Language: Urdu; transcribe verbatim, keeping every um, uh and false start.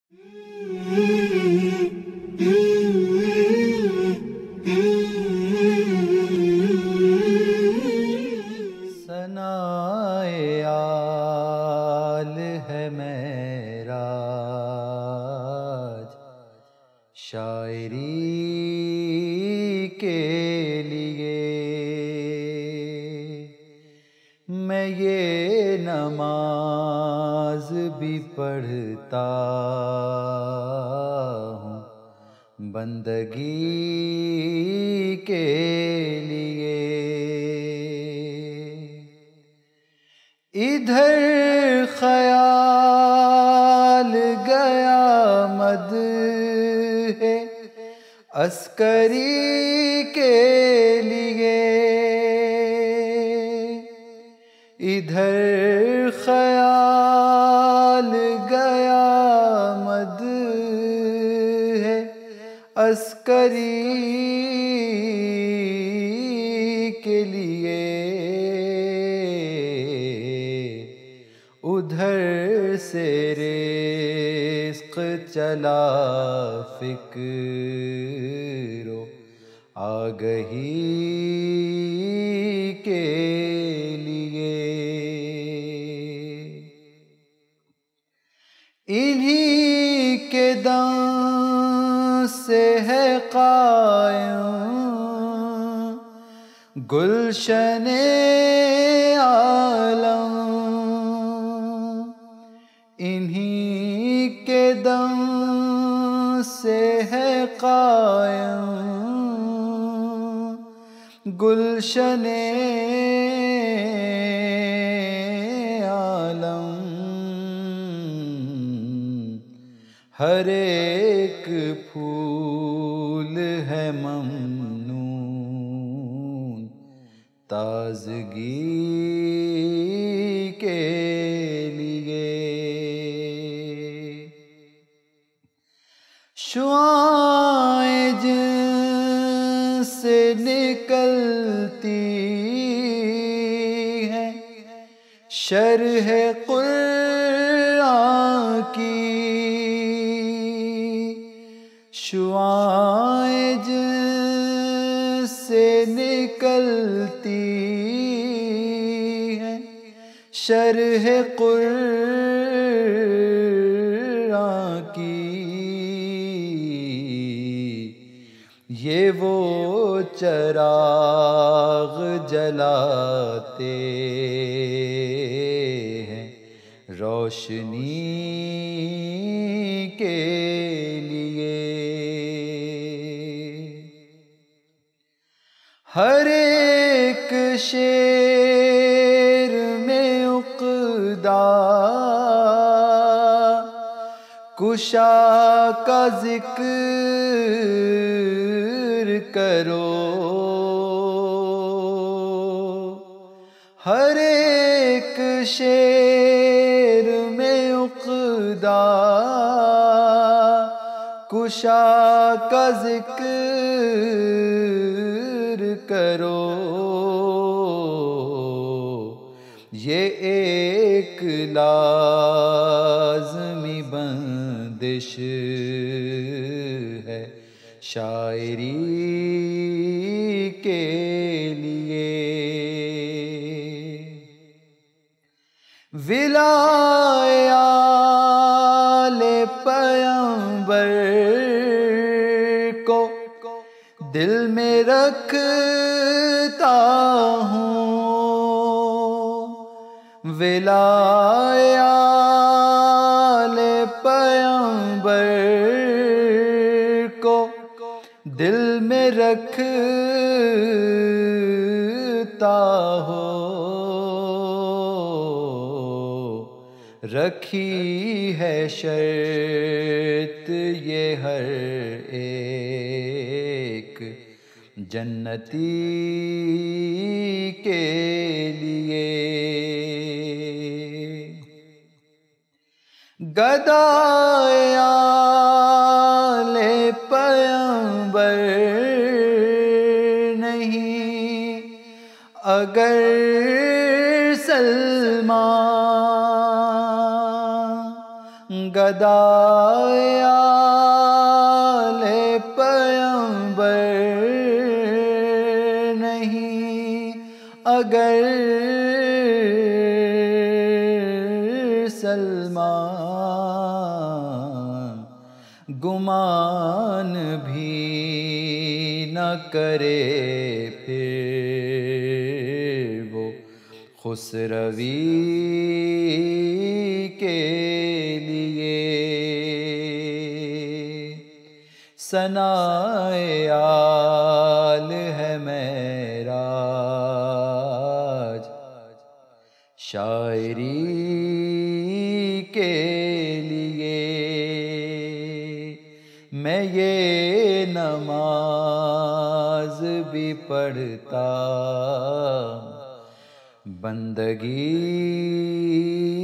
ثنائے آل ہے میرا شاعری کے لیے، میں یہ نماز بھی پڑھتا ہوں بندگی کے لیے۔ ادھر خیال گیا مد ہے عسکری کے لیے، ادھر خیال گیا مد ہے عسکری کے لیے، ادھر سے رزق چلا فکر و آگہی کے لیے۔ انہی کے دم سے ہے قائم گلشن عالم، انہی کے دم سے ہے قائم گلشن عالم، ہر ایک پھول ہے ممنون تازگی کے لیے۔ شعاعیں جن سے نکلتی ہیں شرح قرآن کی، شعاعیں جن سے نکلتی ہیں شرح قرآن کی، یہ وہ چراغ جلاتے ہیں روشنی کے لیے۔ ہر ایک شعر میں عقدہ کشا کا ذکر کرو، ہر ایک شعر میں عقدہ کشا کا ذکر کرو، یہ ایک لازمی بندش ہے شاعری کے لیے۔ ولائے آل پیغمبر کو دل میں رکھتا ہوں، ولائے آل پیغمبر کو دل میں رکھتا ہو، رکھی ہے شرط یہ ہر ایک جنتی کے لیے۔ گدائے آل پیغمبر نہیں اگر سلمان، گدائے آل پیغمبر نہیں اگر سلمان گمان بھی نہ کرے پھر وہ خسروی کے لیے ثنائے آل ہے معراج شاعری کے لیے میں یہ نماز بھی پڑھتا بندگی